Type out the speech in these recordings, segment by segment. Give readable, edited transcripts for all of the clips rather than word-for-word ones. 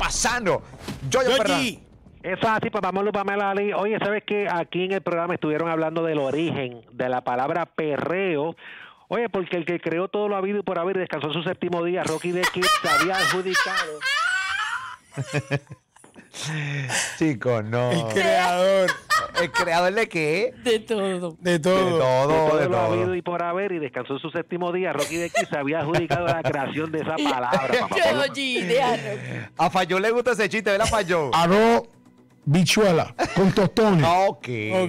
pasando? Yoyo Ferran. Eso es así, papá Pamela Ali. Oye, ¿sabes qué? Aquí en el programa estuvieron hablando del origen de la palabra perreo. Oye, porque el que creó todo lo habido y por haber descansó en su séptimo día, Rocky the Kid, se había adjudicado. Chicos, no. El creador. ¿El creador de qué? De todo. De todo. De todo lo habido y por haber y descansó en su séptimo día, Rocky the Kid se había adjudicado la creación de esa palabra, papá. Oye, déjalo. A Fayó le gusta ese chiste, ¿verdad, Fayó? Arroz, bichuela, con tostones. Ok.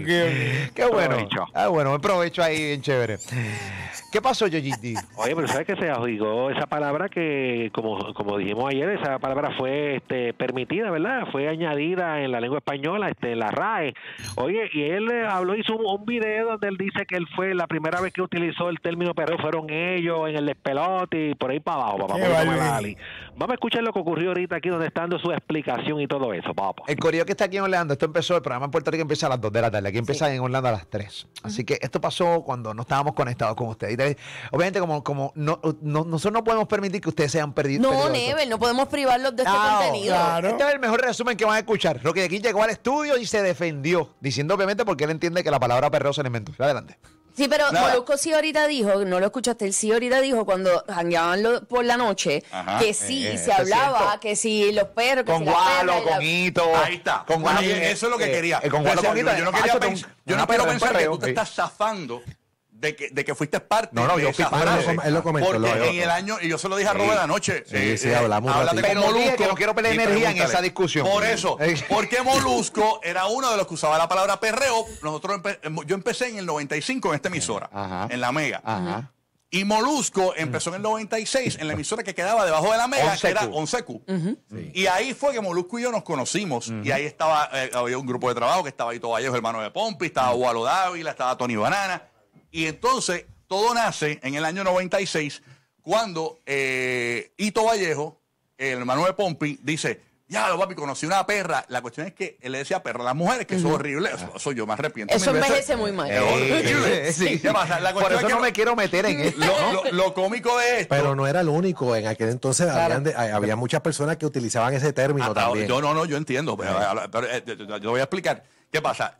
Qué bueno. Provecho. Bueno, buen provecho ahí, bien chévere. ¿Qué pasó, Yoyiti? Oye, pero ¿sabes que se adjudicó esa palabra que, como dijimos ayer, esa palabra fue permitida, ¿verdad? Fue añadida en la lengua española, en la RAE. Oye, y él hizo un video donde él dice que él fue la primera vez que utilizó el término perreo, fueron ellos en el despelote y por ahí para abajo, papá. Vamos a escuchar lo que ocurrió ahorita aquí donde está dando su explicación y todo eso, papá. El corillo que está aquí en Orlando, esto empezó, el programa en Puerto Rico empieza a las 2 de la tarde, aquí empieza en Orlando a las 3. Así que esto pasó cuando no estábamos conectados con ustedes. Obviamente, como nosotros no podemos permitir que ustedes sean perdidos. No, Never, no podemos privarlos de este contenido. Claro. Este es el mejor resumen que van a escuchar. Rocky de aquí llegó al estudio y se defendió, diciendo obviamente porque él entiende que la palabra perreo se le inventó. Adelante. Sí, pero Molusco sí ahorita dijo, no lo escuchaste, él sí ahorita dijo cuando jangueaban por la noche, que sí, se hablaba, que sí, los perros, que con si la Gualo, perra y con Hito. Ahí está. Con Gualo, Eso es lo que quería. Con Gualo, con Hito. Yo no quiero pensar que tú te estás zafando de que fuiste parte No, de yo esa fui frase. parte. Él lo comentó. Porque en el año, y yo se lo dije a Robert anoche. Sí, hablamos. Háblate Pero con dije Molusco que no quiero perder y energía en pregúntale. esa discusión. Por eso, porque Molusco era uno de los que usaba la palabra perreo. Yo empecé en el 95 en esta emisora, en la Mega. Ajá. Y Molusco empezó en el 96 en la emisora que quedaba debajo de la Mega, que era Onsecu. Y ahí fue que Molusco y yo nos conocimos. Y ahí había un grupo de trabajo que estaba Hito Vallejo, hermano de Pompi, estaba Gualo Dávila, estaba Tony Banana. Y entonces todo nace en el año 96 cuando Hito Vallejo, el hermano de Pompi, dice: ya, papi, conocí una perra. La cuestión es que él le decía perra a las mujeres, que eso es horrible. Eso yo me arrepiento. Eso mil veces. envejece muy mal. Es horrible. Sí. ¿Qué pasa? La Por cuestión eso es que no me quiero meter en esto. lo cómico de esto. Pero no era el único. En aquel entonces había muchas personas que utilizaban ese término también. Yo entiendo. Pero yo voy a explicar. ¿Qué pasa?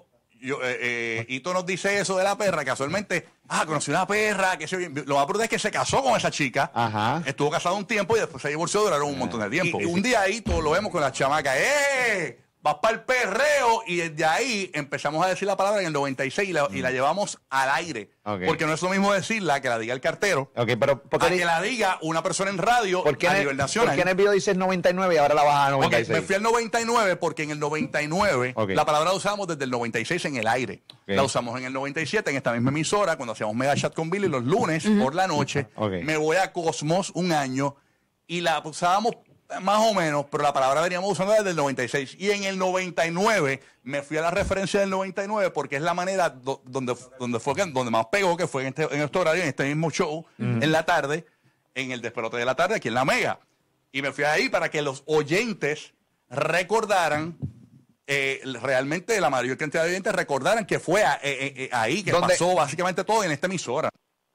Hito nos dice eso de la perra, casualmente, conocí una perra, lo más brutal es que se casó con esa chica, estuvo casado un tiempo y después se divorció, duraron un montón de tiempo. Y un día Hito lo vemos con la chamaca, vas para el perreo, y desde ahí empezamos a decir la palabra en el 96 y la llevamos al aire. Porque no es lo mismo decirla que la diga el cartero, Pero que la diga una persona en radio a nivel nacional. ¿Por qué en el video dices 99 y ahora la bajas a 96? Me fui al 99 porque en el 99 la palabra la usábamos desde el 96 en el aire. La usamos en el 97 en esta misma emisora cuando hacíamos Mega Chat con Billy los lunes por la noche. Me voy a Cosmos un año y la usábamos más o menos, pero la palabra veníamos usando desde el 96. Y en el 99 me fui a la referencia del 99 porque es la manera donde más pegó, que fue en este horario, en este mismo show, en la tarde, en el despelote de la tarde, aquí en la Mega. Y me fui ahí para que los oyentes recordaran, realmente la mayor cantidad de oyentes recordaran que fue ahí que pasó básicamente todo en esta emisora.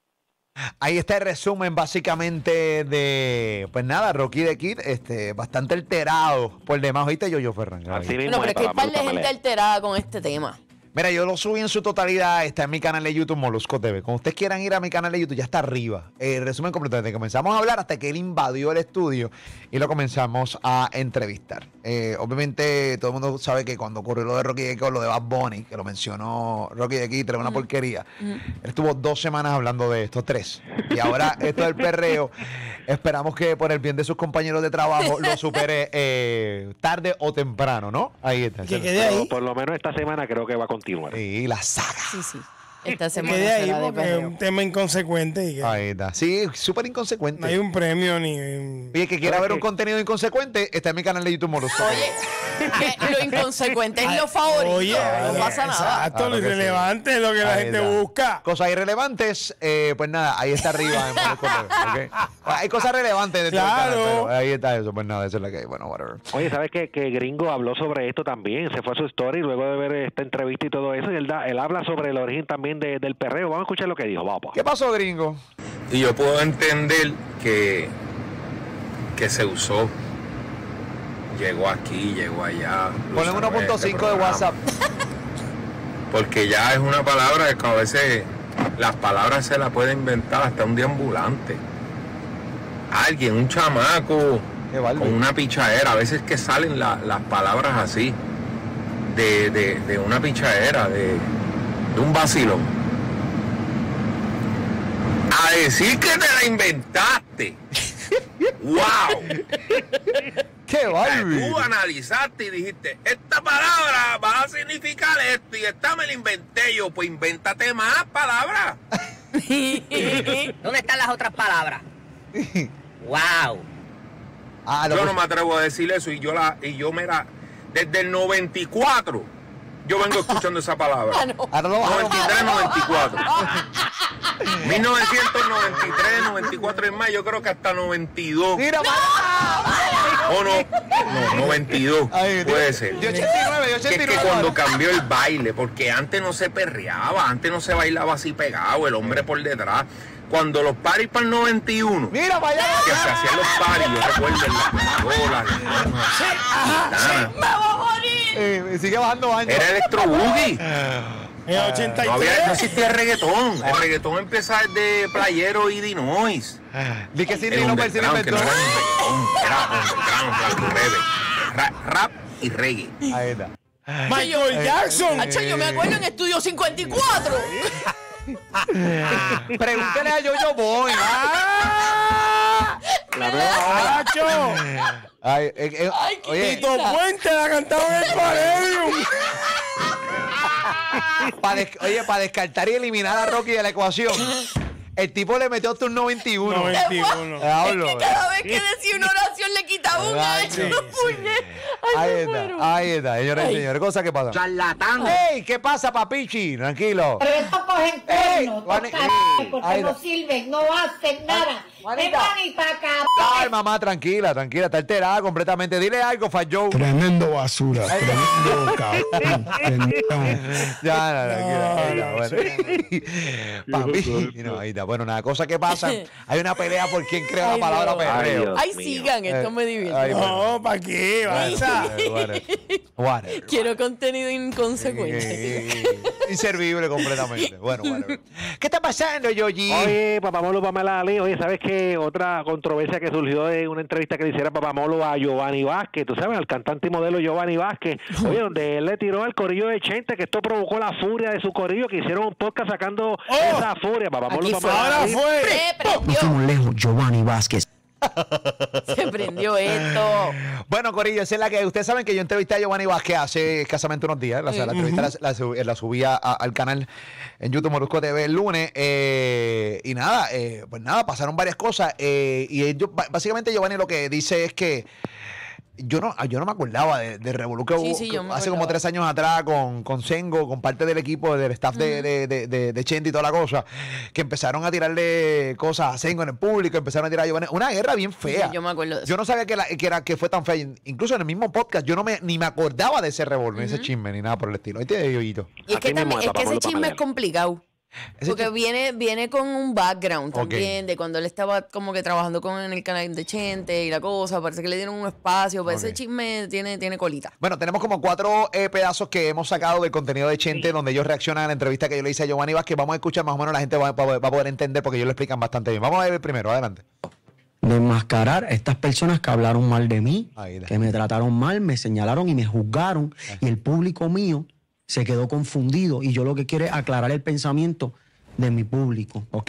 Ahí está el resumen básicamente de, pues nada, Rocky the Kid, bastante alterado por demás. ¿Oíste, Yoyo Ferran? No, pero es que hay par de gente alterada con este tema. Mira, yo lo subí en su totalidad, está en mi canal de YouTube, Molusco TV. Cuando ustedes quieran ir a mi canal de YouTube, ya está arriba. El resumen completo, desde que comenzamos a hablar hasta que él invadió el estudio y lo comenzamos a entrevistar. Obviamente, todo el mundo sabe que cuando ocurrió lo de Rocky the Kid, lo de Bad Bunny, que lo mencionó Rocky the Kid, era una porquería. Él estuvo 2 semanas hablando de esto, 3. Y ahora esto del perreo, esperamos que por el bien de sus compañeros de trabajo lo supere tarde o temprano, ¿no? Ahí está. Que quede ahí. Por lo menos esta semana creo que va a continuar. Sí, la saga. Sí. Esta semana Quede ahí será de porque es perreo. un tema inconsecuente. Y que Ahí está. Sí, súper inconsecuente. no hay un premio ni... Oye, que quiera ver un contenido inconsecuente, está en mi canal de YouTube Molusco. Oye, que lo inconsecuente es lo favorito. Oye, no pasa nada. exacto, lo Claro que irrelevante es lo que la Ahí gente está. busca. Cosas irrelevantes, pues nada, ahí está arriba en Molusco TV, ¿ok? Hay cosas relevantes dentro del canal, Claro. pero ahí está eso, pues nada, eso es lo que hay. Bueno, whatever. Oye, ¿sabes que Gringo habló sobre esto también? Se fue a su story luego de ver esta entrevista y todo eso, y él habla sobre el origen también del perreo. Vamos a escuchar lo que dijo, vamos. ¿Qué pasó, gringo? Y yo puedo entender que se usó llegó aquí, llegó allá. Ponen 1.5 de WhatsApp. Porque ya es una palabra que a veces las palabras se las puede inventar hasta un deambulante. Alguien, un chamaco con una pichadera, a veces que salen las palabras así, de una pichadera, de un vacilón. A decir que te la inventaste. ¡Wow! ¡Qué Barbie! Tú analizaste y dijiste, esta palabra va a significar esto y esta me la inventé yo. Pues invéntate más palabras. ¿Dónde están las otras palabras? ¡Wow! Yo no me atrevo a decir eso y yo mira, desde el 94 yo vengo escuchando esa palabra. 93, 94. 1993, 94 en más, yo creo que hasta 92. ¡Mira, ¿O no? No, 92. Puede ser. De 89, de 89. Que es que cuando cambió el baile, porque antes no se perreaba, antes no se bailaba así pegado, el hombre por detrás. Cuando los paris para el 91, ¡mira para allá! Que se hacían los paris, yo recuerdo ¡Me voy a morir! Sigue bajando años. Era Electro Boogie. En 83. No existía el reggaetón. El reggaetón empieza desde Playero y Dinois. Di que Sidney López se inventó. Era rap y reggae. Ahí está. Michael Jackson. Hacho, yo me acuerdo en Estudio 54. Pregúntale a Yo-Yo Boy. La nueva Nacho. Ay, oye, Tito Puente la cantaba en el Palladium. para descartar y eliminar a Rocky de la ecuación, el tipo le metió hasta un 91. 91. Hablo. Es que cada vez que decía una oración le quitaba un año. Ahí está, señores y señores. Cosas que pasan. Charlatán. ¡Ey! ¿Qué pasa, papichi? Tranquilo. Pero estos cogen cuernos, porque no sirven, no hacen nada. Manita. Manita, cabrón. Ay, mamá, tranquila, está alterada completamente. Dile algo, Fat Joe. Tremendo basura, tremendo cabrón. Tranquila. Bueno. Papi, ahí está. Bueno, nada, cosa que pasa. Hay una pelea por quién crea la palabra perreo. Ay, sigan, esto me divierte. No, ¿para qué? Whatever. Quiero contenido inconsecuente. Inservible completamente. Bueno. ¿Qué está pasando, Yoyi? Oye, Papamolo, Pamela Ali, oye, ¿sabes qué? Otra controversia que surgió de una entrevista que le hiciera Papamolo a Giovanni Vázquez, tú sabes, al cantante y modelo Giovanni Vázquez, oye, donde él le tiró al corillo de Chente, que esto provocó la furia de su corillo, que hicieron un podcast sacando esa furia. Papamolo, Pamela Ali. No fuimos lejos, Giovanni Vázquez. Se prendió esto. Bueno, corillo, esa es la que ustedes saben que yo entrevisté a Giovanni Vázquez hace escasamente unos días. La entrevista la subí al canal en YouTube Molusco TV el lunes. Y nada, pues nada, pasaron varias cosas. Y básicamente Giovanni lo que dice es que yo no me acordaba de Revolú que hubo hace como 3 años atrás con Sengo, con parte del equipo, del staff de Chente y toda la cosa, que empezaron a tirarle cosas a Sengo en el público, empezaron a tirar a Giovanni. Una guerra bien fea. Sí, yo me acuerdo de eso. Yo no sabía que fue tan fea. Incluso en el mismo podcast yo ni me acordaba de ese Revolú, ni ese chisme, ni nada por el estilo. ¿Viste, Yoyito? Y es que ese chisme es complicado. Porque viene con un background también de cuando él estaba como que trabajando en el canal de Chente y la cosa. Parece que le dieron un espacio. Pero ese chisme tiene colita. Bueno, tenemos como 4 pedazos que hemos sacado del contenido de Chente donde ellos reaccionan a la entrevista que yo le hice a Giovanni Vázquez. Vamos a escuchar más o menos, la gente va a poder entender porque ellos lo explican bastante bien. Vamos a ver el primero, adelante. Desmascarar a estas personas que hablaron mal de mí, que me trataron mal, me señalaron y me juzgaron. Y el público mío se quedó confundido y yo lo que quiero es aclarar el pensamiento de mi público. Ok.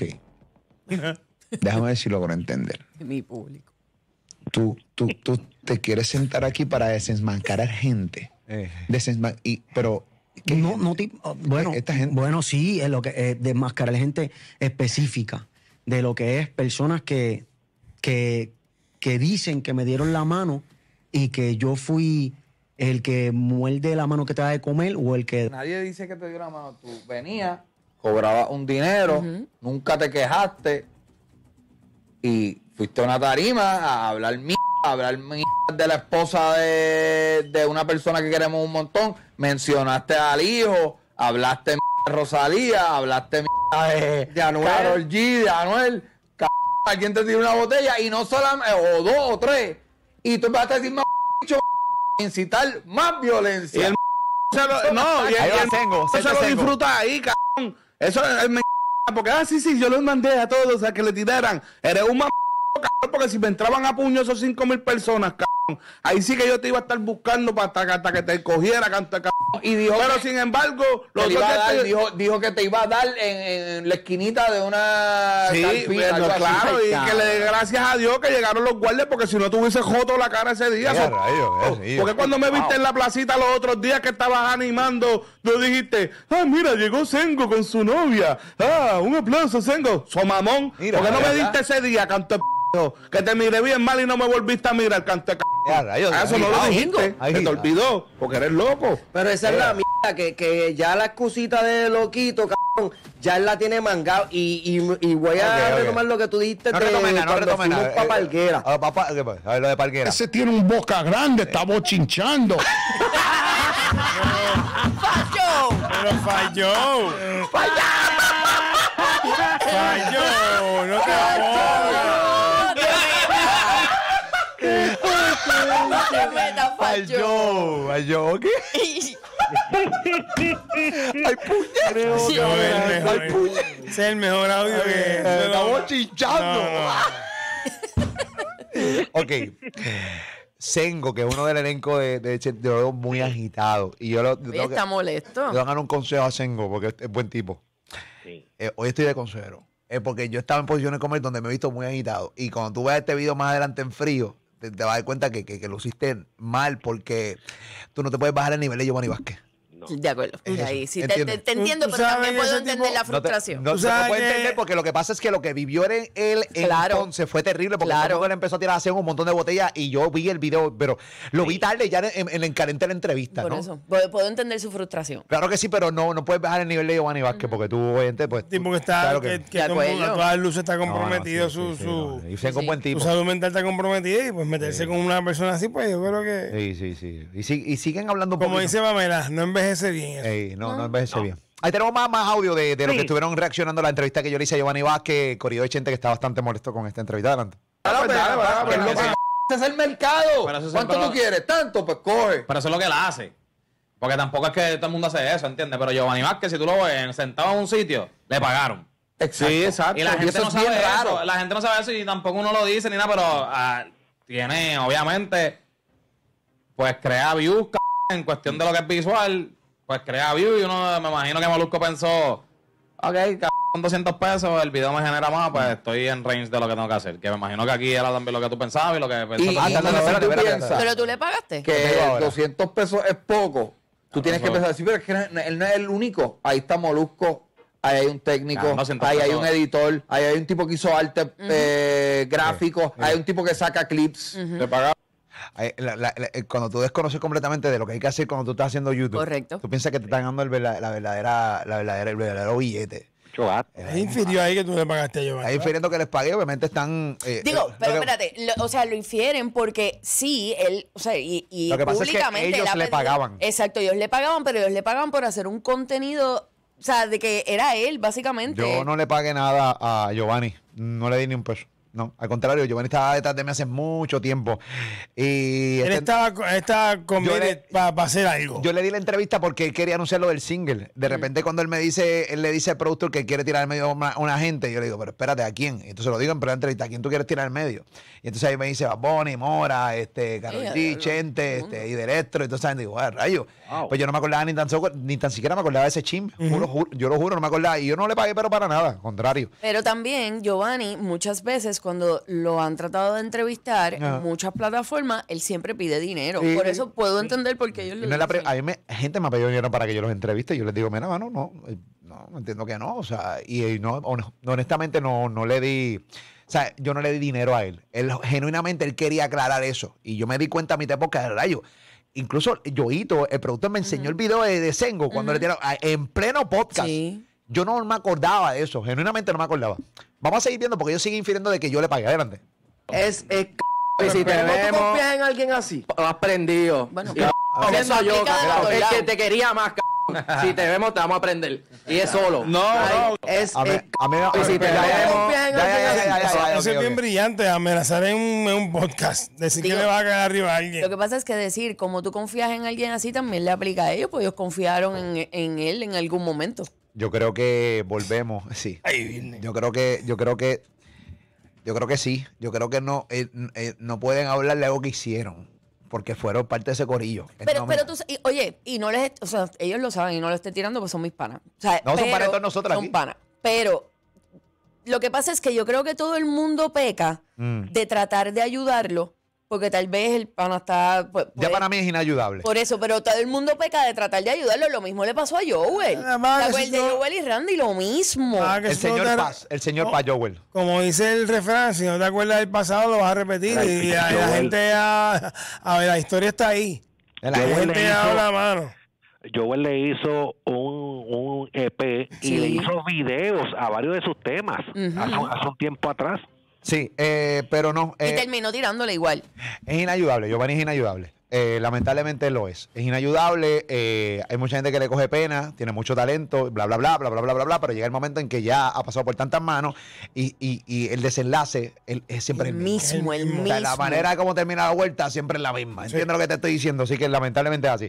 Déjame decirlo con entender. Mi público. Tú te quieres sentar aquí para desenmascarar gente. Pero bueno, esta gente. Bueno, sí, es lo que es desmascarar gente específica de lo que es personas que dicen que me dieron la mano y que yo fui el que muerde la mano que te da de comer o el que... Nadie dice que te dio la mano. Tú venías, cobrabas un dinero, nunca te quejaste y fuiste a una tarima a hablar de la esposa de una persona que queremos un montón, mencionaste al hijo, hablaste de Rosalía, hablaste de Anuel, Karol G, de Anuel, alguien te tiró una botella y no solamente, o 2 o 3, y tú vas a decir, incitar más violencia. Y el no, y Ahí va el Sengo, se lo Sengo. disfruta ahí, cabrón. Eso es porque, sí, yo los mandé a todos a que le tiraran. Eres un cabrón, porque si me entraban a puño esos 5,000 personas, cabrón, ahí sí que yo te iba a estar buscando hasta que te cogiera, cabrón. Y dijo pero que- sin embargo, Te iba a dar, dijo que te iba a dar en la esquinita de una sí, carpita, algo así. claro, y Ay, que le dé gracias a Dios que llegaron los guardias, porque si no tuviese joto la cara ese día. Mira, rayos, sí. Porque cuando me viste en la placita los otros días que estabas animando, tú dijiste, mira, llegó Sengo con su novia. Un aplauso, Sengo. Somamón. Mira, ¿Por qué no me ¿verdad? diste ese día, canto de que te miré bien mal y no me volviste a mirar, canto de Ya, rayos, eso no lo ahí, dijiste. ahí, Se te ahí. olvidó, porque eres loco. Pero esa es la mierda, que ya la excusita de loquito, cabrón, ya él la tiene mangado. Y voy a retomar lo que tú dijiste No de retomen nada, no cuando retomen fuimos nada. pa' Parguera. ¿Qué pasa? A ver, lo de Parguera. Ese tiene un boca grande, está bochinchando. Pero falló. Falló. No te Falló, ¿qué? Ay, puñet. Sí, ese es el mejor audio que... Estamos chinchando. Ok. Sengo, que es uno del elenco de Oro muy agitado. Y yo Está molesto. Le voy a dar un consejo a Sengo porque es buen tipo. Hoy estoy de consejero. Porque yo estaba en posiciones como él donde me he visto muy agitado. Y cuando tú veas este video más adelante en frío, te vas a dar cuenta que lo hiciste mal porque tú no te puedes bajar el nivel de Giovanni Vázquez. De acuerdo. Ahí sí, te Entiendo. entiendo, pero también puedo entender la frustración. No se puede entender porque lo que pasa es que lo que vivió él entonces fue terrible porque él empezó a tirar hacia un montón de botellas y yo vi el video, pero lo vi tarde ya en el carente de la entrevista. Por ¿no? eso, puedo entender su frustración. Claro que sí, pero no puedes bajar el nivel de Giovanni Vázquez porque tú, obviamente, pues... Tipo que está, claro que a todas luces está comprometido Y Sengo un buen tipo. su salud mental está comprometida y pues meterse con una persona así, pues yo creo que... Sí. Y siguen hablando un Como poquito. dice Pamela, no envejece bien eso. No envejece bien. Ahí tenemos más audio de lo que estuvieron reaccionando a la entrevista que yo le hice a Giovanni Vázquez, Corrido de Chente, que está bastante molesto con esta entrevista. Adelante. Ese es el mercado. ¿Cuánto tú quieres? ¿Tanto? Pues coge. Pero eso es lo que él hace. Porque tampoco es que todo el mundo hace eso, ¿entiendes? Pero Giovanni Vázquez, si tú lo ves sentado en un sitio, le pagaron. Exacto. Sí, exacto. Y la gente eso no es sabe bien raro. eso. La gente no sabe eso y tampoco uno lo dice ni nada, pero tiene, obviamente, pues crea views, en cuestión de lo que es visual, pues crea views y uno, me imagino que Molusco pensó, ok, con 200 pesos el video me genera más, pues estoy en range de lo que tengo que hacer. Que me imagino que aquí era también lo que tú pensabas y lo que pensabas. ¿Pero tú le pagaste? Que 200 pesos es poco. Tú tienes que pensar, sí, pero es que él no es el único. Ahí está Molusco, ahí hay un técnico, ahí hay un editor, ahí hay un tipo que hizo arte gráfico, hay un tipo que saca clips. Te pagaba. Cuando tú desconoces completamente de lo que hay que hacer cuando tú estás haciendo YouTube, correcto, tú piensas que te están dando el verdadero billete. Es infirió ahí que tú le pagaste a Giovanni. Está infiriendo que les pagué, obviamente están... Digo, pero espérate, lo infieren porque sí, él, o sea, y lo que pasa es que públicamente ellos le pagaban. Exacto, ellos le pagaban, pero ellos le pagaban por hacer un contenido, o sea, de que era él, básicamente. Yo no le pagué nada a Giovanni, no le di ni un peso. No, al contrario, Giovanni estaba detrás de mí hace mucho tiempo. Y él estaba conmigo para hacer algo. Yo le di la entrevista porque él quería anunciar lo del single. De repente, cuando él le dice al productor que quiere tirar en medio a una gente, yo le digo, pero espérate, ¿a quién? Y entonces lo digo en primera entrevista, ¿a quién tú quieres tirar en medio? Y entonces ahí me dice, Bad Bunny, Mora, Karol G, Chente, y Derecho. Y entonces digo, rayo. Wow. Pues yo no me acordaba ni tan siquiera me acordaba de ese chisme. Yo lo juro, no me acordaba. Y yo no le pagué, pero para nada, al contrario. Pero también, Giovanni, muchas veces cuando lo han tratado de entrevistar en muchas plataformas, él siempre pide dinero. Por eso puedo entender por qué ellos lo dicen. A mí gente me ha pedido dinero para que yo los entreviste y yo les digo, mira, mano, no, entiendo que no. O sea, y no, honestamente no le di... O sea, yo no le di dinero a él. Genuinamente, él quería aclarar eso. Y yo me di cuenta a mi época de rayo. Incluso Yoito, el productor, me enseñó el video de Sengo cuando le tiraron en pleno podcast. Sí. Yo no me acordaba de eso. Genuinamente no me acordaba. Vamos a seguir viendo porque yo sigo infiriendo de que yo le pagué. Adelante. Y si te vemos... ¿Tú confías en alguien así? Has prendido. Bueno, pienso yo, el que te quería más, Si te vemos, te vamos a prender. Y es solo. No, no. Es, A mí no. si te vemos. Eso es bien brillante, amenazar en un podcast. Decir que le va a caer arriba a alguien. Lo que pasa es que decir, como tú confías en alguien así, también le aplica a ellos, pues ellos confiaron en él en algún momento. Yo creo que volvemos, sí. Yo creo que sí. Yo creo que no pueden hablar de algo que hicieron, porque fueron parte de ese corillo. Pero tú, oye, y no les, o sea, ellos lo saben y no lo esté tirando, pues son mis panas. O sea, no, son panas todos nosotros aquí. Son panas. Pero lo que pasa es que yo creo que todo el mundo peca de tratar de ayudarlo, porque tal vez el pana está... ya para mí es inayudable. Por eso, pero todo el mundo peca de tratar de ayudarlo. Lo mismo le pasó a Joel. ¿Te acuerdas de Joel y Randy? Lo mismo. El señor Paz, Joel. Como dice el refrán, si no te acuerdas del pasado, lo vas a repetir. Y la gente a ver, la historia está ahí. La gente ha dado la mano. Joel le hizo un EP y le hizo videos a varios de sus temas hace un tiempo atrás. Sí, pero no. Y terminó tirándole igual. Es inayudable, Giovanni es inayudable. Lamentablemente lo es. Es inayudable, hay mucha gente que le coge pena, tiene mucho talento, bla, bla, bla, bla, bla, bla, bla, bla, pero llega el momento en que ya ha pasado por tantas manos y el desenlace es siempre el mismo. El mismo. O sea, la manera como termina la vuelta siempre es la misma. Entiendo lo que te estoy diciendo, así que lamentablemente es así.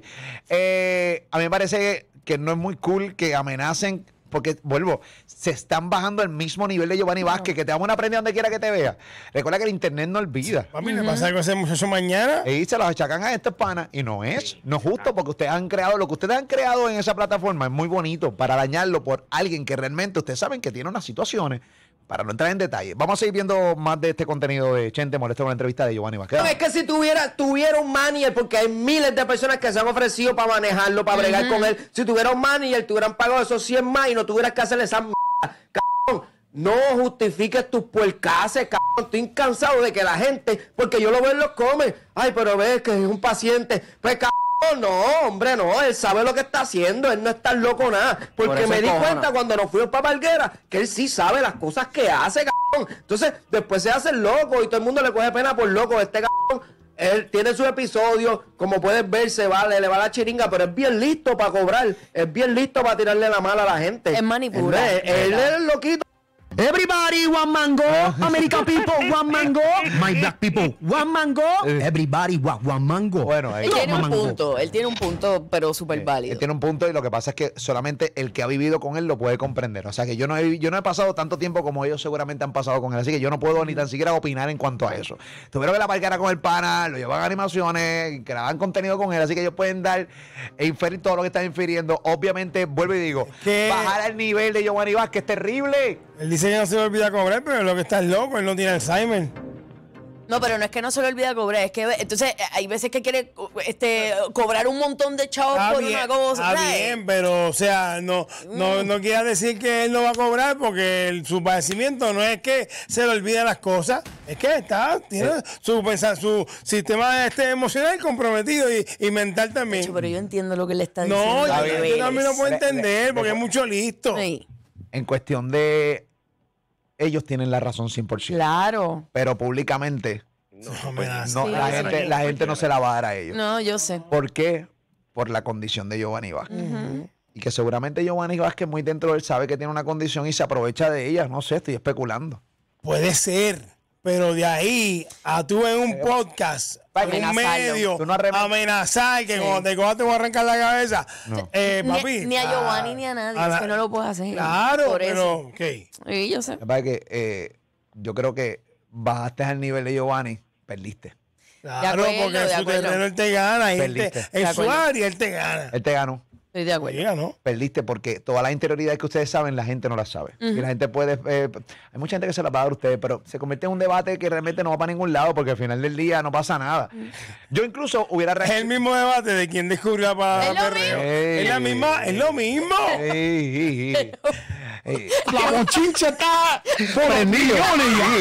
A mí me parece que no es muy cool que amenacen. Porque, vuelvo, se están bajando al mismo nivel de Giovanni Vázquez, que te damos una prenda donde quiera que te vea. Recuerda que el internet no olvida. A mí le pasa algo a ese muchacho mañana. Y se los achacan a estos panas. Y no es justo, porque ustedes han creado, lo que ustedes han creado en esa plataforma es muy bonito para dañarlo por alguien que realmente ustedes saben que tiene unas situaciones. Para no entrar en detalle. Vamos a seguir viendo más de este contenido de Chente Molesto con la entrevista de Giovanni Vázquez. Es que si tuviera un manager, porque hay miles de personas que se han ofrecido para manejarlo, para bregar con él. Si tuviera un manager, te hubieran pagado esos 100 más y no tuvieras que hacerle esa mierda. Cabrón, no justifiques tus puercases, cabrón. Estoy cansado de que la gente, porque yo lo veo en los comes. Ay, pero ves que es un paciente. Pues, cabrón. No, hombre, no, él sabe lo que está haciendo, él no está loco nada, porque me di cuenta cuando nos fuimos para Palguera que él sí sabe las cosas que hace, cabrón. Entonces, después se hace el loco y todo el mundo le coge pena por loco. Este cabrón, él tiene su episodio, como puedes ver, le va la chiringa, pero es bien listo para cobrar, es bien listo para tirarle la mala a la gente. Es manipulado. Él es el loquito. Everybody, one mango. American people, one mango. My black people, one mango. Everybody, one mango. Bueno, ahí él tiene un punto, pero súper válido. Él tiene un punto y lo que pasa es que solamente el que ha vivido con él lo puede comprender. O sea que yo no he pasado tanto tiempo como ellos seguramente han pasado con él. Así que yo no puedo ni tan siquiera opinar en cuanto a eso. Tuvieron que la parcara con el pana, lo llevan a animaciones, graban contenido con él. Así que ellos pueden dar e inferir todo lo que están infiriendo. Obviamente, vuelvo y digo, bajar al nivel de Giovanni Vázquez es terrible. Él dice que no se le olvida cobrar, pero lo que está es loco, él no tiene Alzheimer. No, pero no es que no se le olvida cobrar, es que entonces hay veces que quiere cobrar un montón de chavos por una cosa. Está bien, pero o sea, no quiere decir que él no va a cobrar porque su padecimiento no es que se le olviden las cosas, es que tiene su sistema emocional comprometido y mental también. Hecho, pero yo entiendo lo que le está diciendo. No, yo también lo puedo entender porque es mucho listo. Sí. En cuestión de... Ellos tienen la razón 100%. Claro. Pero públicamente la gente no se la va a dar a ellos. No, yo sé. ¿Por qué? Por la condición de Giovanni Vázquez. Y que seguramente Giovanni Vázquez muy dentro de él sabe que tiene una condición y se aprovecha de ella. No sé, estoy especulando. Puede ser. Pero de ahí a tú en un podcast, en un medio, amenazar que cuando te cojas te voy a arrancar la cabeza. No. Papi. Ni a Giovanni ni a nadie. Es que no lo puedes hacer. Claro, pero ¿qué? Sí, yo sé. Es que yo creo que bajaste al nivel de Giovanni, perdiste. Claro, porque en su terreno él te gana. En su área él te gana. Él te ganó. Estoy de acuerdo. ¿No? Perdiste porque todas las interioridades que ustedes saben, la gente no las sabe. Y la gente puede... hay mucha gente que se las va a dar a ustedes, pero se convierte en un debate que realmente no va para ningún lado porque al final del día no pasa nada. Yo incluso hubiera... Es el mismo debate de quién descubrió a Perreo. Es la misma, es lo mismo. La bochincha está por el millones.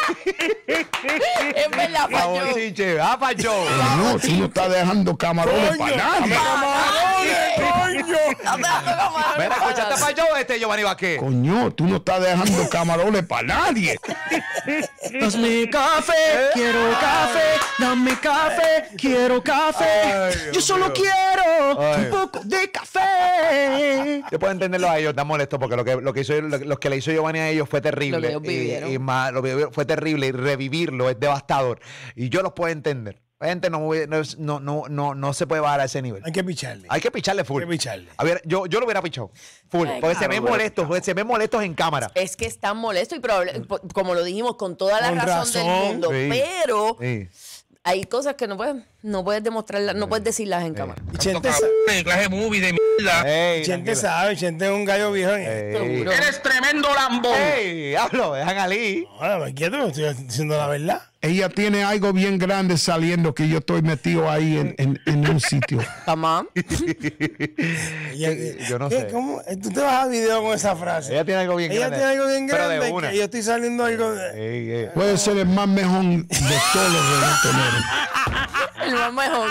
Es verdad, La bochinche, Pacho. No, tú no estás dejando camarones para nadie. ¡Camarones, coño! Mira, escuchaste para yo Giovanni Vázquez. Coño, tú no estás dejando camarones para nadie. Dame café, quiero café, dame café, quiero café. Ay, yo solo quiero Ay. un poco de café. Yo puedo entenderlo a ellos, están molestos porque lo que le hizo Giovanni a ellos fue terrible. Lo que ellos vivieron. Y más, lo que vivieron fue terrible y revivirlo es devastador. Y yo los puedo entender. La gente no se puede bajar a ese nivel. Hay que picharle. Hay que picharle full. Hay que picharle. A ver, yo lo hubiera pichado. Full. Ay, porque claro, se ven molestos en cámara. Es que están molestos y como lo dijimos, con toda la Con razón del mundo. Sí. Pero Sí. hay cosas que no puedes demostrarlas, no puedes decirlas en cámara. Y Chente clase movie de mierda. Ey, Chente sabe, Chente es un gallo viejo en esto. Ey. Eres tremendo lambón. ¡Ey! Diablo, dejan ali. Ahora me quieto, estoy diciendo la verdad. Ella tiene algo bien grande saliendo que yo estoy metido ahí en un sitio. Mamá. Yo no sé. ¿Cómo? Tú te vas a video con esa frase. Ella tiene algo bien Ella grande. tiene algo bien pero de grande. una. Que yo estoy saliendo algo de. Ey. Puede ser el más mejor de todos los reggaetoneros. El más mejor.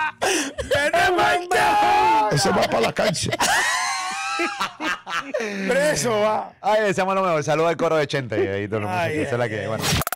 Ese va para la cárcel. Preso va. Ay, deseamos lo mejor. Saludos al coro de Chente. Y ahí todo el mundo. Ay, Esa es la que, bueno.